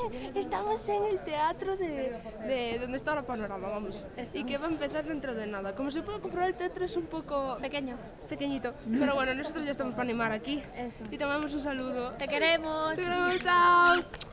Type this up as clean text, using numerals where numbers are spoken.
Estamos en el teatro de donde está la Panorama, vamos. Eso. Y que va a empezar dentro de nada. Como se puede comprobar, el teatro es un poco Pequeño. pequeñito. Pero bueno, nosotros ya estamos para animar aquí. Eso. Y te mandamos un saludo. Te queremos. Te queremos, chao.